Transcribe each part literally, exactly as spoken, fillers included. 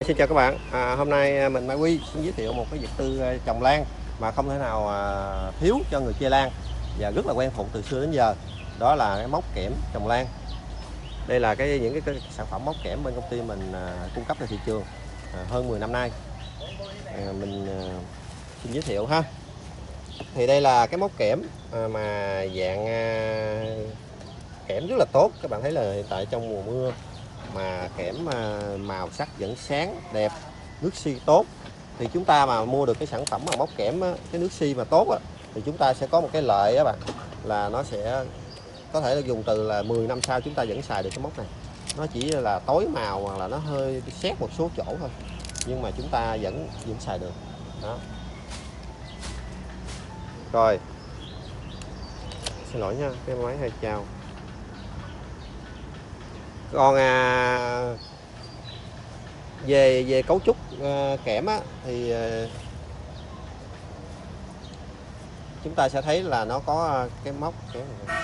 Xin chào các bạn, à, hôm nay mình Mai Quy xin giới thiệu một cái vật tư trồng lan mà không thể nào à, thiếu cho người chơi lan và rất là quen thuộc từ xưa đến giờ. Đó là cái móc kẽm trồng lan. Đây là cái những cái, cái sản phẩm móc kẽm bên công ty mình à, cung cấp ra thị trường à, hơn mười năm nay. À, mình à, xin giới thiệu ha. Thì đây là cái móc kẽm à, mà dạng à, kẽm rất là tốt. Các bạn thấy là hiện tại trong mùa mưa mà kẽm màu sắc vẫn sáng đẹp, nước xi tốt, thì chúng ta mà mua được cái sản phẩm mà móc kẽm cái nước xi mà tốt á, thì chúng ta sẽ có một cái lợi á bạn, là nó sẽ có thể là dùng từ là mười năm sau chúng ta vẫn xài được cái móc này. Nó chỉ là tối màu hoặc là nó hơi sét một số chỗ thôi, nhưng mà chúng ta vẫn vẫn xài được đó. Rồi, xin lỗi nha, cái máy hơi chao. Còn à, về về cấu trúc à, kẽm á, thì à, chúng ta sẽ thấy là nó có cái móc kẽm này.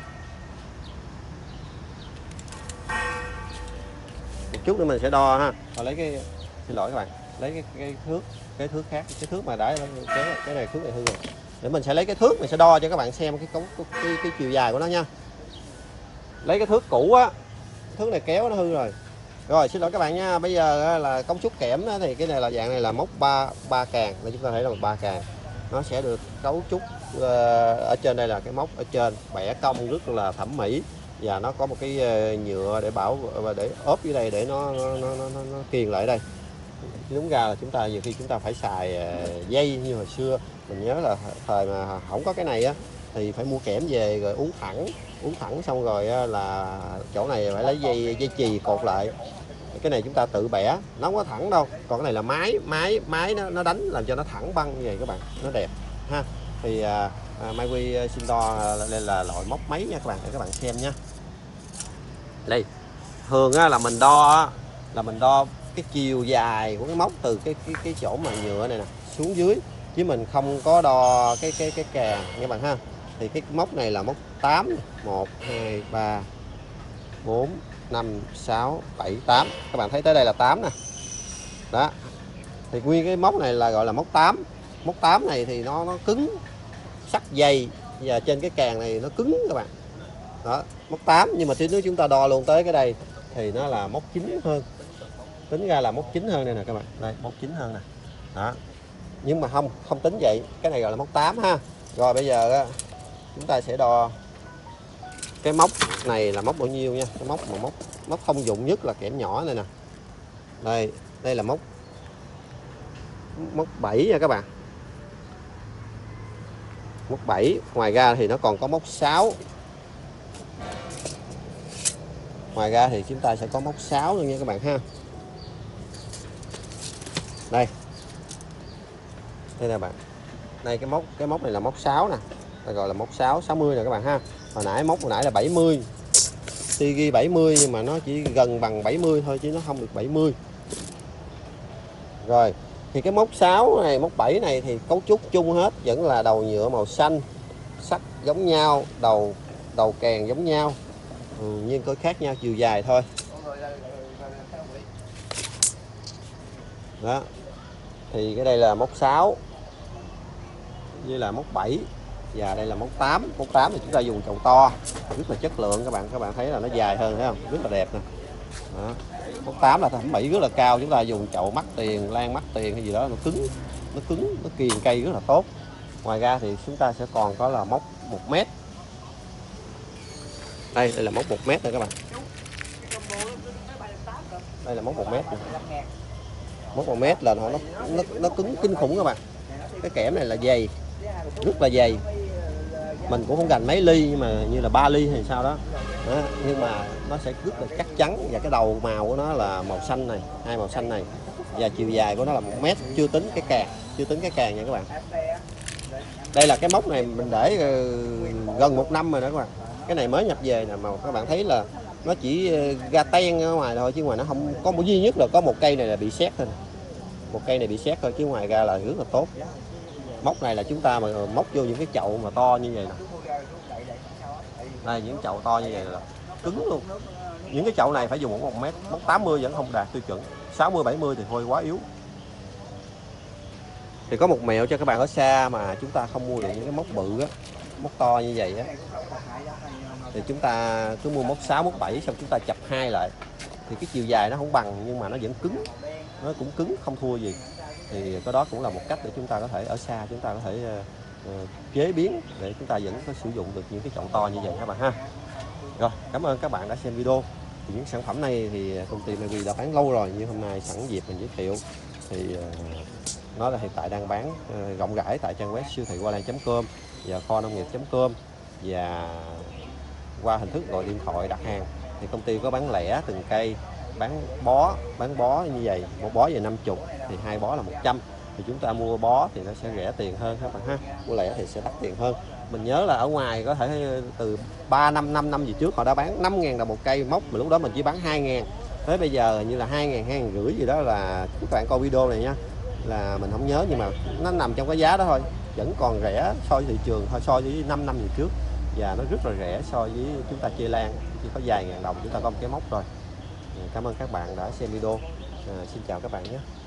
Một chút nữa mình sẽ đo ha. Và lấy cái, xin lỗi các bạn, lấy cái, cái thước cái thước khác, cái thước mà đã cái, cái này thước này hư rồi. Để mình sẽ lấy cái thước mình sẽ đo cho các bạn xem cái cấu cái, cái, cái chiều dài của nó nha. Lấy cái thước cũ á, thước này kéo nó hư rồi. Rồi xin lỗi các bạn nha. Bây giờ là cấu trúc kẽm đó, thì cái này là dạng này là móc ba ba càng, để chúng ta thấy là một ba càng. Nó sẽ được cấu trúc uh, ở trên đây là cái móc ở trên bẻ cong rất là thẩm mỹ, và nó có một cái uh, nhựa để bảo và để ốp dưới đây để nó nó, nó, nó, nó kiềng lại đây. Đúng ra là chúng ta nhiều khi chúng ta phải xài uh, dây như hồi xưa. Mình nhớ là thời mà không có cái này á thì phải mua kẽm về rồi uống thẳng uống thẳng xong rồi là chỗ này phải lấy dây dây chì cột lại. Cái này chúng ta tự bẻ, nó không có thẳng đâu. Còn cái này là máy máy máy nó, nó đánh làm cho nó thẳng băng như vậy các bạn, nó đẹp ha. Thì à, Mai Quy xin đo đây là loại móc máy nha các bạn, để các bạn xem nha. Đây thường á, là mình đo là mình đo cái chiều dài của cái móc từ cái cái cái chỗ mà nhựa này nè xuống dưới, chứ mình không có đo cái cái cái càng nha các bạn ha. Thì cái móc này là móc tám, một hai ba bốn năm sáu bảy tám, các bạn thấy tới đây là tám nè đó. Thì nguyên cái móc này là gọi là móc tám. Móc tám này thì nó nó cứng, sắc dày, và trên cái càng này nó cứng các bạn đó. Móc tám, nhưng mà nếu chúng ta đo luôn tới cái đây thì nó là móc chín hơn, tính ra là móc chín hơn đây nè các bạn, đây móc chín hơn nè đó. Nhưng mà không không tính vậy, cái này gọi là móc tám ha. Rồi bây giờ chúng ta sẽ đo cái móc này là móc bao nhiêu nha. Cái móc mà móc móc thông dụng nhất là kẽm nhỏ này nè. Đây, đây là móc móc bảy nha các bạn. Móc bảy, ngoài ra thì nó còn có móc sáu. Ngoài ra thì chúng ta sẽ có móc sáu luôn nha các bạn ha. Đây. Đây nè bạn. Đây cái móc cái móc này là móc sáu nè. Đây gọi là móc sáu, sáu mươi nè các bạn ha. Hồi nãy móc hồi nãy là bảy mươi. Ti ghi bảy mươi nhưng mà nó chỉ gần bằng bảy mươi thôi chứ nó không được bảy mươi. Rồi, thì cái móc sáu này, móc bảy này thì cấu trúc chung hết, vẫn là đầu nhựa màu xanh, sắc giống nhau, đầu đầu kèn giống nhau, ừ, nhưng có khác nhau chiều dài thôi. Đó. Thì cái đây là móc sáu, như là móc bảy, và đây là móc tám. Móc tám thì chúng ta dùng chậu to, rất là chất lượng các bạn. Các bạn thấy là nó dài hơn thấy không? Rất là đẹp nè. Đó. Móc tám là thẩm mỹ rất là cao. Chúng ta dùng chậu mắc tiền, lan mắc tiền hay gì đó, nó cứng, nó cứng, nó kiềng cây rất là tốt. Ngoài ra thì chúng ta sẽ còn có là móc một mét. Đây, đây là móc một mét đây các bạn. Đây là móc một mét. Móc một mét là nó nó nó cứng kinh khủng các bạn. Cái kẽm này là dày, rất là dày. Mình cũng không gành mấy ly, nhưng mà như là ba ly hay sao đó. Đó, nhưng mà nó sẽ rất là chắc chắn, và cái đầu màu của nó là màu xanh này, hai màu xanh này, và chiều dài của nó là một mét, chưa tính cái càng, chưa tính cái càng nha các bạn. Đây là cái móc này mình để gần một năm rồi đó các bạn. Cái này mới nhập về nè, mà các bạn thấy là nó chỉ ra ten ở ngoài thôi, chứ ngoài nó không có một duy nhất là có một cây này là bị sét thôi. Một cây này bị sét thôi, chứ ngoài ra là rất là tốt. Móc này là chúng ta mà móc vô những cái chậu mà to như vậy nè. Đây những chậu to như vậy là cứng luôn. Những cái chậu này phải dùng một một mét, móc tám mươi vẫn không đạt tiêu chuẩn, sáu mươi bảy mươi thì thôi quá yếu. Thì có một mẹo cho các bạn ở xa mà chúng ta không mua được những cái móc bự á, móc to như vậy á, thì chúng ta cứ mua móc sáu, móc bảy xong chúng ta chập hai lại, thì cái chiều dài nó không bằng nhưng mà nó vẫn cứng, nó cũng cứng không thua gì. Thì cái đó cũng là một cách để chúng ta có thể ở xa chúng ta có thể uh, chế biến để chúng ta vẫn có sử dụng được những cái chậu to như vậy các bạn ha. Rồi, cảm ơn các bạn đã xem video. Thì những sản phẩm này thì công ty Maybe đã bán lâu rồi, nhưng hôm nay sẵn dịp mình giới thiệu. Thì uh, nó là hiện tại đang bán uh, rộng rãi tại trang web siêu thị hoa lan chấm com và kho nông nghiệp chấm com, và qua hình thức gọi điện thoại đặt hàng. Thì công ty có bán lẻ từng cây, bán bó, bán bó như vậy, một bó về năm mươi thì hai bó là một trăm. Thì chúng ta mua bó thì nó sẽ rẻ tiền hơn các bạn ha, mua lẻ thì sẽ đắt tiền hơn. Mình nhớ là ở ngoài có thể từ ba năm năm năm gì trước họ đã bán năm ngàn đồng một cây móc, mà lúc đó mình chỉ bán hai ngàn. Tới bây giờ như là hai ngàn, hai ngàn rưỡi gì đó, là các bạn coi video này nha, là mình không nhớ nhưng mà nó nằm trong cái giá đó thôi, vẫn còn rẻ so với thị trường thôi, so với năm năm gì trước, và nó rất là rẻ so với chúng ta chơi lan, chỉ có vài ngàn đồng chúng ta có một cái móc rồi. Cảm ơn các bạn đã xem video. À, xin chào các bạn nhé.